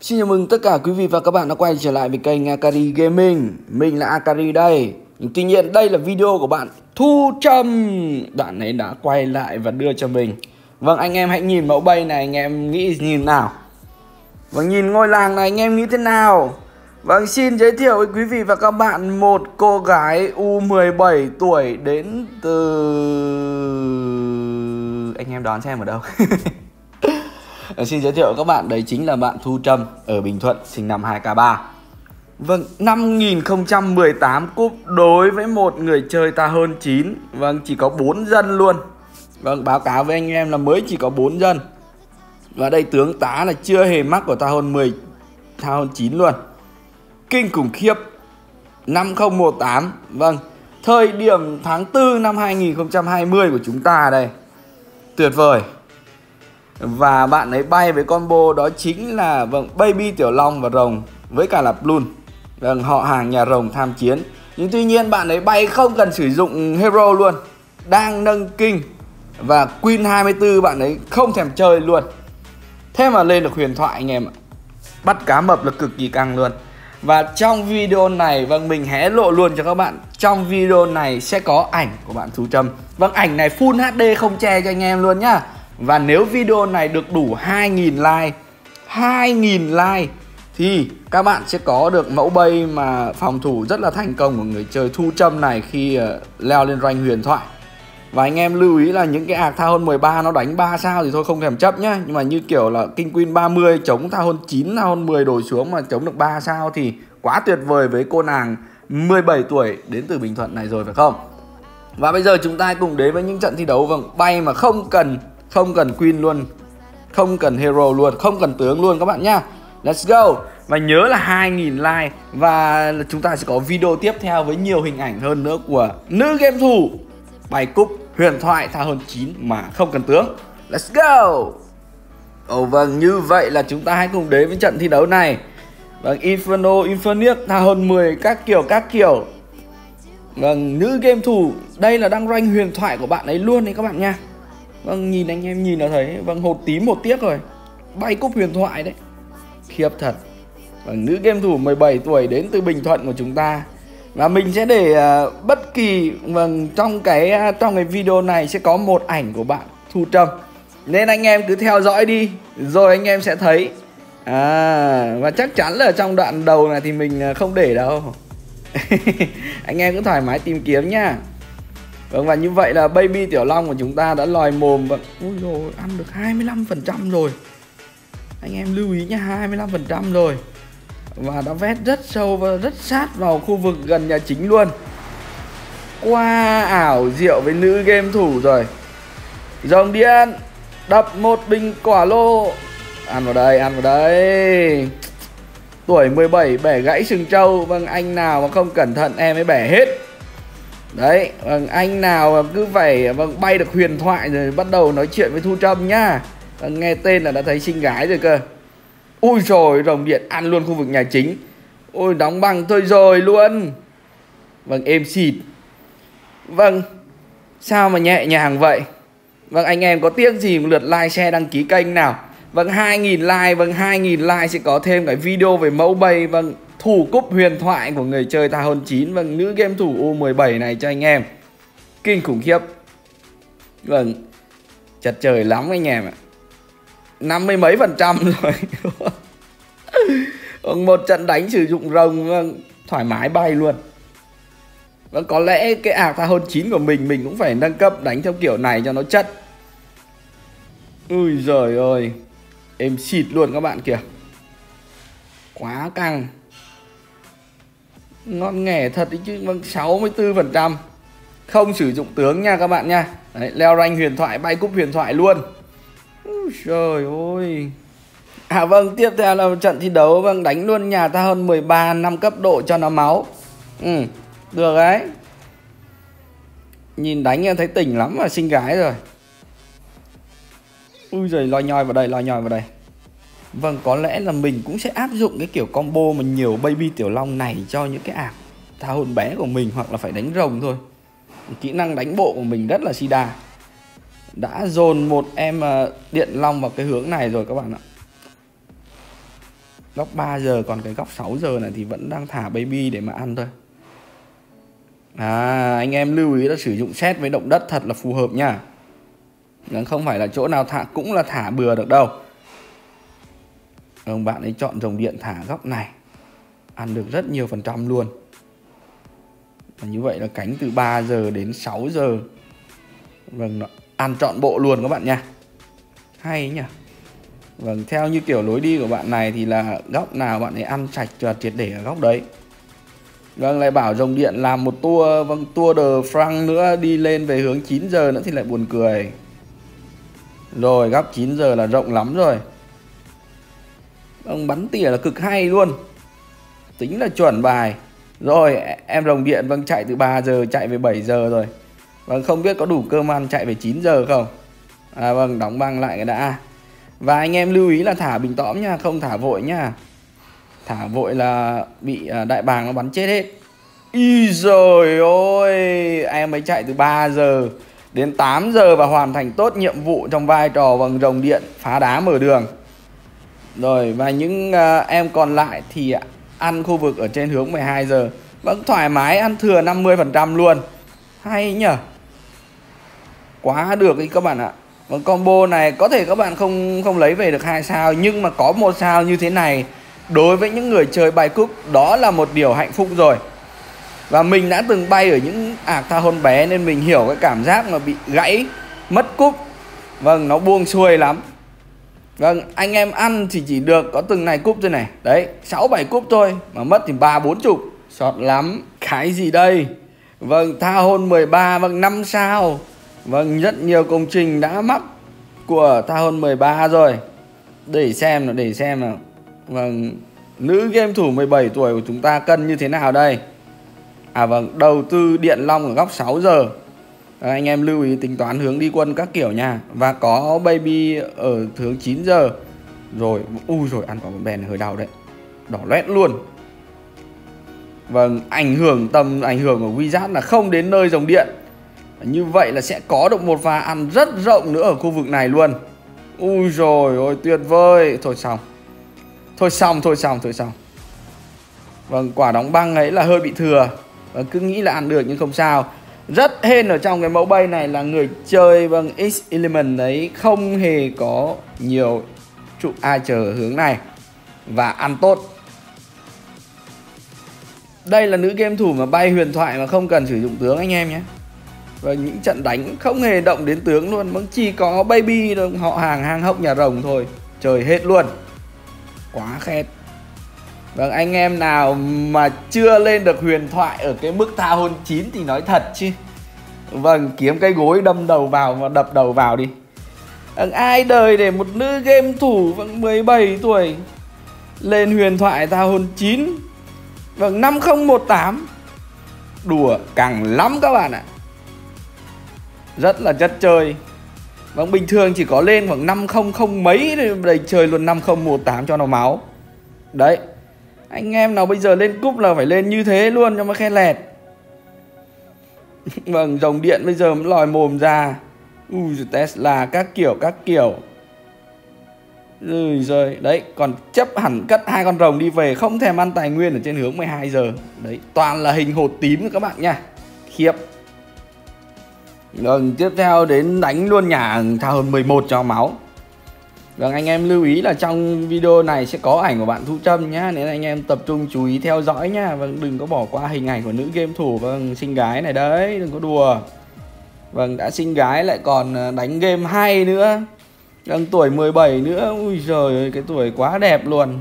Xin chào mừng tất cả quý vị và các bạn đã quay trở lại với kênh Akari Gaming. Mình là Akari đây. Tuy nhiên đây là video của bạn Thu Trâm. Bạn ấy đã quay lại và đưa cho mình. Vâng, anh em hãy nhìn mẫu bay này, anh em nghĩ nhìn nào? Vâng, nhìn ngôi làng này anh em nghĩ thế nào? Vâng, xin giới thiệu với quý vị và các bạn một cô gái U17 tuổi đến từ... Anh em đoán xem ở đâu? Xin giới thiệu các bạn, đấy chính là bạn Thu Trâm ở Bình Thuận, sinh năm 2K3. Vâng, 5018 cúp đối với một người chơi ta hơn 9. Vâng, chỉ có 4 dân luôn. Vâng, báo cáo với anh em là mới chỉ có 4 dân. Và đây tướng tá là chưa hề mắc của ta hơn 10, ta hơn 9 luôn. Kinh khủng khiếp. 5018. Vâng, thời điểm tháng 4 năm 2020 của chúng ta đây. Tuyệt vời. Và bạn ấy bay với combo đó chính là Baby Tiểu Long và Rồng với cả là Plun. Vâng, họ hàng nhà Rồng tham chiến. Nhưng tuy nhiên bạn ấy bay không cần sử dụng hero luôn. Đang nâng kinh. Và Queen 24 bạn ấy không thèm chơi luôn. Thế mà lên được huyền thoại anh em ạ. Bắt cá mập là cực kỳ căng luôn. Và trong video này, vâng, mình hé lộ luôn cho các bạn. Trong video này sẽ có ảnh của bạn Thu Trâm. Vâng, ảnh này full HD không che cho anh em luôn nhá. Và nếu video này được đủ 2.000 like 2.000 like thì các bạn sẽ có được mẫu bay mà phòng thủ rất là thành công của người chơi Thu Trâm này khi leo lên rank huyền thoại. Và anh em lưu ý là những cái ạc tha hơn 13 nó đánh 3 sao thì thôi không thèm chấp nhá. Nhưng mà như kiểu là King Queen 30 chống tha hơn 9, tha hơn 10 đổi xuống mà chống được 3 sao thì quá tuyệt vời với cô nàng 17 tuổi đến từ Bình Thuận này rồi phải không? Và bây giờ chúng ta cùng đến với những trận thi đấu bay mà không cần Queen luôn, không cần hero luôn, không cần tướng luôn các bạn nhá. Let's go. Và nhớ là 2.000 like và chúng ta sẽ có video tiếp theo với nhiều hình ảnh hơn nữa của nữ game thủ bay cúp huyền thoại tha hơn 9 mà không cần tướng. Let's go. Vâng, như vậy là chúng ta hãy cùng đến với trận thi đấu này. Vâng, Infernius tha hơn 10 các kiểu. Vâng, nữ game thủ đây là đang rank huyền thoại của bạn ấy luôn đấy các bạn nha. Vâng, nhìn anh em nhìn là thấy, vâng, hột tím một tiếc rồi. Bay cúp huyền thoại đấy. Khiếp thật. Vâng, nữ game thủ 17 tuổi đến từ Bình Thuận của chúng ta. Và mình sẽ để bất kỳ trong cái video này sẽ có một ảnh của bạn Thu Trâm. Nên anh em cứ theo dõi đi rồi anh em sẽ thấy. Và chắc chắn là trong đoạn đầu này thì mình không để đâu. Anh em cứ thoải mái tìm kiếm nhá. Vâng, và như vậy là Baby Tiểu Long của chúng ta đã lòi mồm. Ui dồi, ăn được 25% rồi. Anh em lưu ý nhá, 25% rồi. Và đã vét rất sâu và rất sát vào khu vực gần nhà chính luôn. Qua ảo diệu với nữ game thủ rồi. Rồng điện đập một bình quả lô. Ăn vào đây. Tuổi 17 bẻ gãy sừng trâu. Vâng, anh nào mà không cẩn thận em ấy bẻ hết. Đấy, anh nào mà cứ phải bay được huyền thoại rồi bắt đầu nói chuyện với Thu Trâm nhá. Nghe tên là đã thấy xinh gái rồi cơ. Ui rồi, rồng điện ăn luôn khu vực nhà chính. Ôi, đóng băng tôi rồi luôn. Vâng, êm xịt. Vâng, sao mà nhẹ nhàng vậy? Vâng, anh em có tiếc gì một lượt like, share, đăng ký kênh nào. Vâng, 2.000 like, 2.000 like sẽ có thêm cái video về mẫu bay, thủ cúp huyền thoại của người chơi ta hơn 9. Vâng, nữ game thủ U17 này cho anh em. Kinh khủng khiếp. Vâng, chật trời lắm anh em ạ. 50 mấy % rồi. Một trận đánh sử dụng rồng thoải mái bay luôn. Vâng, có lẽ cái ạc tha hơn 9 của mình cũng phải nâng cấp đánh theo kiểu này cho nó chất. Ui giời ơi, êm xịt luôn các bạn kìa. Quá căng. Ngon nghẻ thật đấy chứ. Vâng, 64%. Không sử dụng tướng nha các bạn nha. Đấy, leo rank huyền thoại, bay cúp huyền thoại luôn. Trời ơi. Vâng, tiếp theo là trận thi đấu. Vâng, đánh luôn nhà ta hơn 13, 5 cấp độ cho nó máu. Được đấy. Nhìn đánh em thấy tỉnh lắm mà xinh gái rồi. Ui giời, loi nhoi vào đây. Vâng, có lẽ là mình cũng sẽ áp dụng cái kiểu combo mà nhiều Baby Tiểu Long này cho những cái ạc tha hồn bé của mình, hoặc là phải đánh rồng thôi. Kỹ năng đánh bộ của mình rất là sida. Đã dồn một em điện long vào cái hướng này rồi các bạn ạ. Góc 3 giờ, còn cái góc 6 giờ này thì vẫn đang thả baby để mà ăn thôi. Anh em lưu ý là sử dụng set với động đất thật là phù hợp nha. Không phải là chỗ nào thả cũng là thả bừa được đâu. Bạn ấy chọn dòng điện thả góc này, ăn được rất nhiều phần trăm luôn. Và như vậy là cánh từ 3 giờ đến 6 giờ. Nó ăn trọn bộ luôn các bạn nha. Hay nhỉ. Theo như kiểu lối đi của bạn này thì là góc nào bạn ấy ăn sạch và triệt để ở góc đấy. Lại bảo dòng điện làm một tour, tour de France nữa đi lên về hướng 9 giờ nữa thì lại buồn cười. Rồi góc 9 giờ là rộng lắm rồi. Bắn tỉa là cực hay luôn. Tính là chuẩn bài. Rồi em rồng điện chạy từ 3 giờ chạy về 7 giờ rồi. Không biết có đủ cơm ăn chạy về 9 giờ không. Đóng băng lại cái đã. Và anh em lưu ý là thả bình tõm nha, không thả vội nha. Thả vội là bị đại bàng nó bắn chết hết. Ý giời ơi, em ấy chạy từ 3 giờ đến 8 giờ và hoàn thành tốt nhiệm vụ trong vai trò rồng điện phá đá mở đường. Rồi và những em còn lại thì ăn khu vực ở trên hướng 12 giờ. Thoải mái ăn thừa 50% luôn. Hay nhỉ. Quá được ý các bạn ạ. Combo này có thể các bạn không lấy về được 2 sao, nhưng mà có 1 sao như thế này đối với những người chơi bay cúp đó là một điều hạnh phúc rồi. Và mình đã từng bay ở những tha hôn bé nên mình hiểu cái cảm giác mà bị gãy, mất cúp. Nó buông xuôi lắm. Anh em ăn thì chỉ được có từng này cúp thôi này. Đấy, 6-7 cúp thôi, mà mất thì 30-40. Sọt lắm. Cái gì đây? Tha hôn 13, 5 sao. Rất nhiều công trình đã mắc của tha hôn 13 rồi. Để xem nào. Nữ game thủ 17 tuổi của chúng ta cân như thế nào đây? Đầu tư điện long ở góc 6 giờ. Anh em lưu ý tính toán hướng đi quân các kiểu nha. Và có baby ở hướng 9 giờ. Rồi, rồi ăn quả bóng đèn này hơi đau đấy. Đỏ loét luôn. Ảnh hưởng của Wizard là không đến nơi dòng điện. Như vậy là sẽ có được một pha ăn rất rộng nữa ở khu vực này luôn. Ui rồi ôi tuyệt vời. Thôi xong. Quả đóng băng ấy là hơi bị thừa. Cứ nghĩ là ăn được nhưng không sao. Rất hên ở trong cái mẫu bay này là người chơi X Element đấy không hề có nhiều trụ Archer ở hướng này. Và ăn tốt. Đây là nữ game thủ mà bay huyền thoại mà không cần sử dụng tướng anh em nhé. Và những trận đánh không hề động đến tướng luôn. Chỉ có baby họ hàng hang hốc nhà rồng thôi. Trời hết luôn. Quá khét. Anh em nào mà chưa lên được huyền thoại ở cái mức tha hôn 9 thì nói thật chứ. Kiếm cái gối đâm đầu vào và đập đầu vào đi. Ai đời để một nữ game thủ 17 tuổi lên huyền thoại tha hôn 9. 5018. Đùa càng lắm các bạn ạ. Rất là chất chơi. Bình thường chỉ có lên khoảng 500 mấy đầy chơi luôn 5018 cho nó máu. Đấy. Anh em nào bây giờ lên cúp là phải lên như thế luôn cho nó khen lẹt. Dòng điện bây giờ mới lòi mồm ra. Tesla các kiểu. Rồi đấy, còn chấp hẳn cất 2 con rồng đi về, không thèm ăn tài nguyên ở trên hướng 12 giờ. Đấy, toàn là hình hột tím các bạn nha. Khiếp. Tiếp theo đến đánh luôn nhà tha hôn 11 cho máu. Anh em lưu ý là trong video này sẽ có ảnh của bạn Thu Trâm nhá, nên anh em tập trung chú ý theo dõi nhá. Đừng có bỏ qua hình ảnh của nữ game thủ xinh gái này đấy, đừng có đùa. Đã xinh gái lại còn đánh game hay nữa. Tuổi 17 nữa. Ui giời ơi, cái tuổi quá đẹp luôn.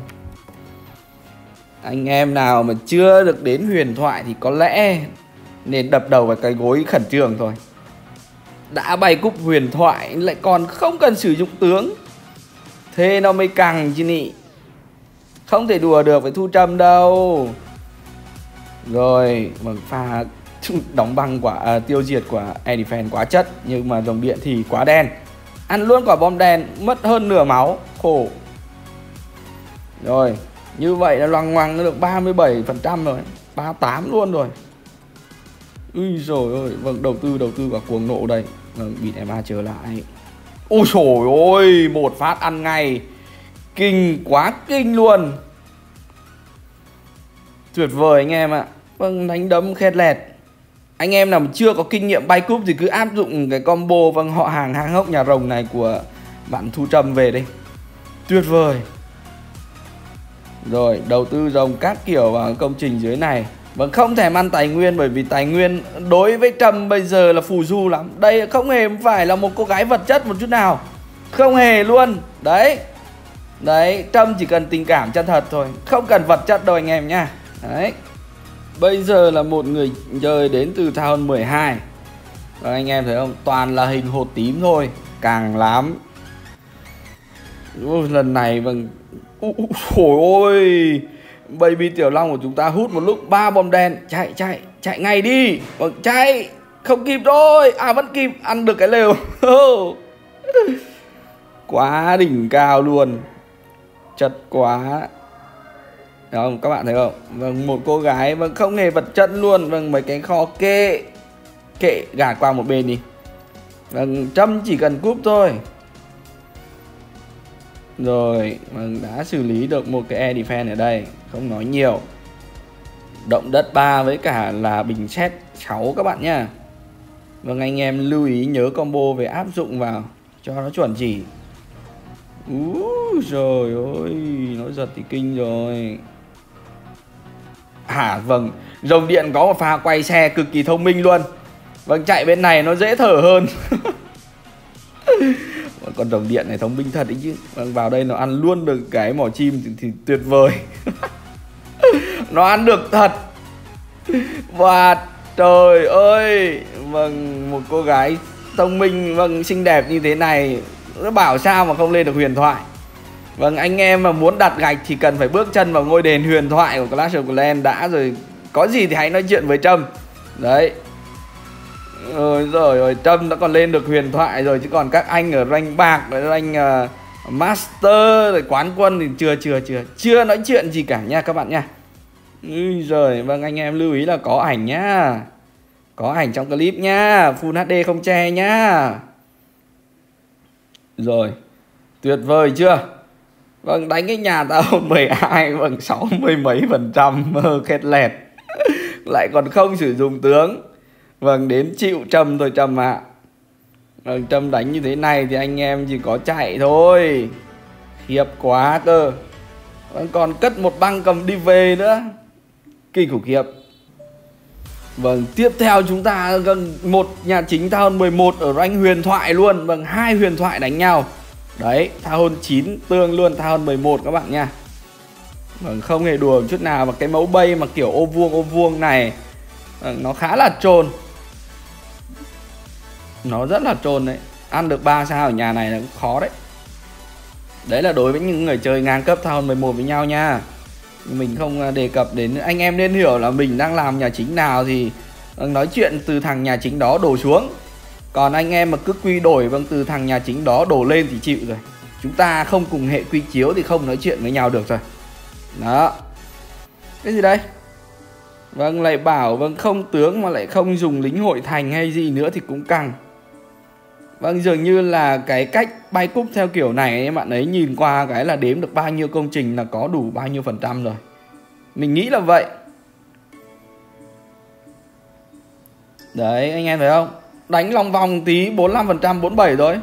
Anh em nào mà chưa được đến huyền thoại thì có lẽ nên đập đầu vào cái gối khẩn trương thôi. Đã bay cúp huyền thoại lại còn không cần sử dụng tướng, thế nó mới căng chứ nhỉ. Không thể đùa được với Thu Trâm đâu. Rồi pha đóng băng quả tiêu diệt của Edifan quá chất. Nhưng mà dòng điện thì quá đen. Ăn luôn quả bom đen, mất hơn nửa máu. Khổ. Rồi, như vậy là loằng ngoằng được 37% rồi, 38 luôn rồi. Ui rồi ơi, đầu tư vào cuồng nộ đây. Bịt MA trở lại. Ôi trời ơi, một phát ăn ngay. Kinh, quá kinh luôn. Tuyệt vời anh em ạ. Vâng, đánh đấm khét lẹt. Anh em nào mà chưa có kinh nghiệm bay cúp thì cứ áp dụng cái combo vâng họ hàng hang hốc nhà rồng này của bạn Thu Trâm về đây. Tuyệt vời. Rồi, đầu tư rồng các kiểu vào công trình dưới này. Vâng, không thèm ăn tài nguyên bởi vì tài nguyên đối với Trâm bây giờ là phù du lắm. Đây không hề phải là một cô gái vật chất một chút nào. Không hề luôn. Đấy. Đấy, Trâm chỉ cần tình cảm chân thật thôi, không cần vật chất đâu anh em nhá. Đấy. Bây giờ là một người chơi đến từ Town 12. Và anh em thấy không? Toàn là hình hột tím thôi. Càng lắm. Lần này vâng. Ôi ôi. Baby Tiểu Long của chúng ta hút một lúc 3 bom đen. Chạy ngay đi. Vâng, chạy. Không kịp rồi. À vẫn kịp. Ăn được cái lều. Quá đỉnh cao luôn. Chật quá. Đấy không? Các bạn thấy không? Vâng, một cô gái vâng không hề vật chất luôn. Vâng, mấy cái kho kệ gạt qua một bên đi. Vâng, Trâm chỉ cần cúp thôi. Rồi, vâng, đã xử lý được một cái air defense ở đây. Không nói nhiều. Động đất 3 với cả là bình xét 6 các bạn nhá. Vâng, anh em lưu ý nhớ combo về áp dụng vào cho nó chuẩn chỉ. Trời ơi, nó giật thì kinh rồi. Vâng, rồng điện có một pha quay xe cực kỳ thông minh luôn. Vâng, chạy bên này nó dễ thở hơn. Con rồng điện này thông minh thật đấy chứ. Vâng, vào đây nó ăn luôn được cái mỏ chim thì tuyệt vời. Nó ăn được thật. Và trời ơi. Vâng, một cô gái thông minh, vâng, xinh đẹp như thế này, nó bảo sao mà không lên được huyền thoại. Vâng, anh em mà muốn đặt gạch thì cần phải bước chân vào ngôi đền huyền thoại của Clash of Clans đã rồi. Có gì thì hãy nói chuyện với Trâm. Đấy. Rồi Trâm đã còn lên được huyền thoại rồi. Chứ còn các anh ở rank bạc, rank master, rồi quán quân thì chưa nói chuyện gì cả nha các bạn nha. Rồi, vâng, anh em lưu ý là có ảnh nhá. Có ảnh trong clip nhá. Full HD không che nhá. Rồi, tuyệt vời chưa? Vâng, đánh cái nhà tao 12. Vâng, 60 mấy %. Khét lẹt. Lại còn không sử dụng tướng. Vâng, đến chịu Trâm thôi Trâm ạ. Vâng, Trâm đánh như thế này thì anh em chỉ có chạy thôi. Khiếp quá cơ. Vâng, còn cất một băng cầm đi về nữa. Kinh khủng khiếp. Vâng, tiếp theo chúng ta gần một nhà chính Town 11 ở rank huyền thoại luôn. Vâng, 2 huyền thoại đánh nhau. Đấy, Town 9 tương luôn Town 11 các bạn nha. Vâng, không hề đùa một chút nào. Và cái mẫu bay mà kiểu ô vuông này, vâng, nó khá là trôn. Nó rất là trôn đấy. Ăn được 3 sao ở nhà này là cũng khó đấy. Đấy là đối với những người chơi ngang cấp Town 11 với nhau nha. Mình không đề cập đến. Anh em nên hiểu là mình đang làm nhà chính nào thì nói chuyện từ thằng nhà chính đó đổ xuống. Còn anh em mà cứ quy đổi vâng từ thằng nhà chính đó đổ lên thì chịu rồi. Chúng ta không cùng hệ quy chiếu thì không nói chuyện với nhau được rồi. Đó. Cái gì đây? Vâng, lại bảo vâng không tướng mà lại không dùng lính hội thành hay gì nữa thì cũng căng. Vâng, dường như là cái cách bay cúp theo kiểu này bạn ấy nhìn qua cái là đếm được bao nhiêu công trình là có đủ bao nhiêu % rồi. Mình nghĩ là vậy. Đấy, anh em thấy không? Đánh lòng vòng tí 45%, 47 rồi.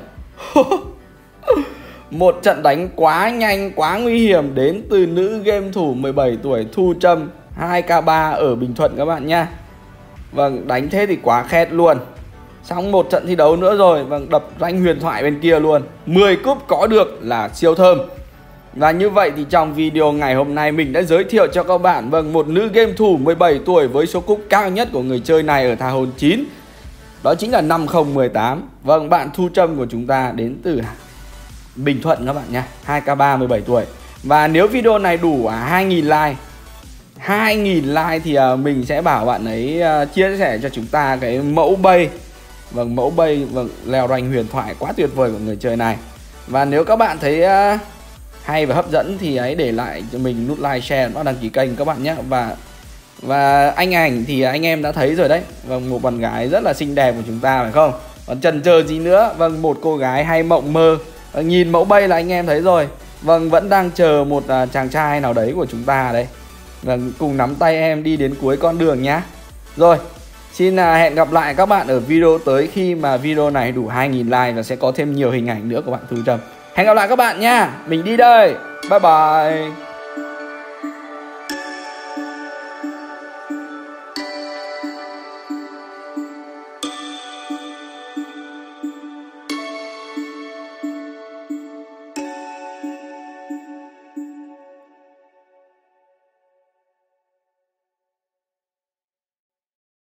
Một trận đánh quá nhanh, quá nguy hiểm đến từ nữ game thủ 17 tuổi Thu Trâm 2k3 ở Bình Thuận các bạn nha. Vâng, đánh thế thì quá khét luôn. Xong một trận thi đấu nữa rồi. Vâng, đập rank huyền thoại bên kia luôn. 10 cúp có được là siêu thơm. Và như vậy thì trong video ngày hôm nay mình đã giới thiệu cho các bạn vâng một nữ game thủ 17 tuổi với số cúp cao nhất của người chơi này ở Town 9. Đó chính là 5018. Vâng, bạn Thu Trâm của chúng ta đến từ Bình Thuận các bạn nha. 2k3 17 tuổi. Và nếu video này đủ 2.000 like 2.000 like thì mình sẽ bảo bạn ấy chia sẻ cho chúng ta cái mẫu bay. Vâng, mẫu bay vâng, leo rank huyền thoại quá tuyệt vời của người chơi này. Và nếu các bạn thấy hay và hấp dẫn thì hãy để lại cho mình nút like, share và đăng ký kênh các bạn nhé. Và anh ảnh thì anh em đã thấy rồi đấy. Vâng, một bạn gái rất là xinh đẹp của chúng ta phải không? Còn chần chờ gì nữa. Vâng, một cô gái hay mộng mơ. Nhìn mẫu bay là anh em thấy rồi. Vâng, vẫn đang chờ một chàng trai nào đấy của chúng ta đấy. và cùng nắm tay em đi đến cuối con đường nhá. Rồi, xin hẹn gặp lại các bạn ở video tới khi mà video này đủ 2.000 like và sẽ có thêm nhiều hình ảnh nữa của bạn Thu Trâm. Hẹn gặp lại các bạn nha. Mình đi đây. Bye bye.